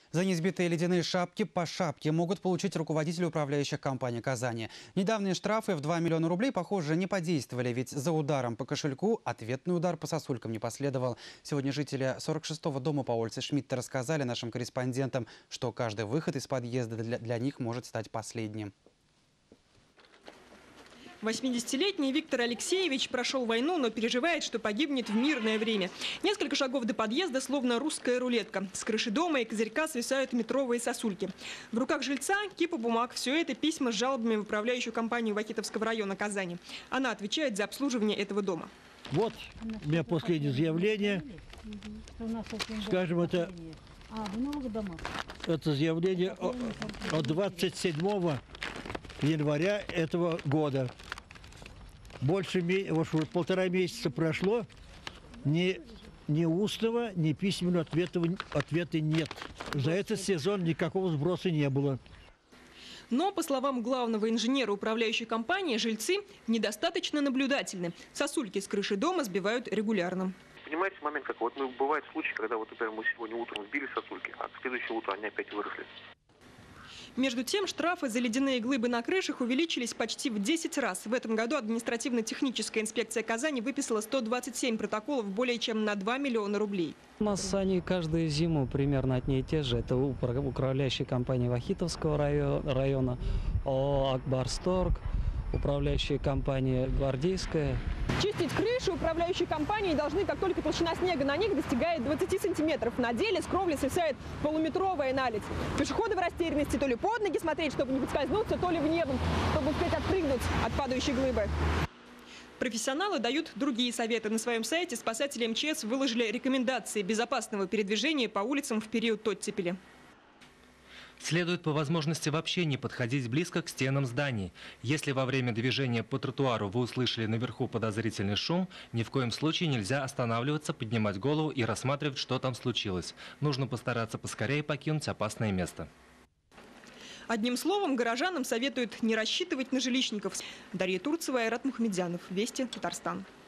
За неизбитые ледяные шапки по шапке могут получить руководители управляющих компаний Казани. Недавние штрафы в 2 миллиона рублей, похоже, не подействовали, ведь за ударом по кошельку ответный удар по сосулькам не последовал. Сегодня жители 46-го дома по улице Шмидта рассказали нашим корреспондентам, что каждый выход из подъезда для них может стать последним. 80-летний Виктор Алексеевич прошел войну, но переживает, что погибнет в мирное время. Несколько шагов до подъезда, словно русская рулетка. С крыши дома и козырька свисают метровые сосульки. В руках жильца кипа бумаг. Все это письма с жалобами в управляющую компанию Вахитовского района Казани. Она отвечает за обслуживание этого дома. Вот у меня последнее заявление. Скажем, это заявление от 27 января этого года. Больше полтора месяца прошло, ни устного, ни письменного ответа нет. За этот сезон никакого сброса не было. Но, по словам главного инженера управляющей компании, жильцы недостаточно наблюдательны. Сосульки с крыши дома сбивают регулярно. Понимаете, момент как вот, бывает случай, когда вот, например, мы сегодня утром сбили сосульки, а к следующему утру они опять выросли. Между тем, штрафы за ледяные глыбы на крышах увеличились почти в 10 раз. В этом году административно-техническая инспекция Казани выписала 127 протоколов более чем на 2 миллиона рублей. У нас они каждую зиму примерно одни и те же. Это управляющая компания Вахитовского района, ООО «Акбарсторг», управляющая компания «Гвардейская». Чистить крыши управляющие компании должны, как только толщина снега на них достигает 20 сантиметров. На деле с кровли свисает полуметровая наледь. Пешеходы в растерянности то ли под ноги смотреть, чтобы не подскользнуться, то ли в небо, чтобы успеть отпрыгнуть от падающей глыбы. Профессионалы дают другие советы. На своем сайте спасатели МЧС выложили рекомендации безопасного передвижения по улицам в период оттепели. Следует по возможности вообще не подходить близко к стенам зданий. Если во время движения по тротуару вы услышали наверху подозрительный шум, ни в коем случае нельзя останавливаться, поднимать голову и рассматривать, что там случилось. Нужно постараться поскорее покинуть опасное место. Одним словом, горожанам советуют не рассчитывать на жилищников. Дарья Турцева, Айрат Мухамедзянов. Вести, Татарстан.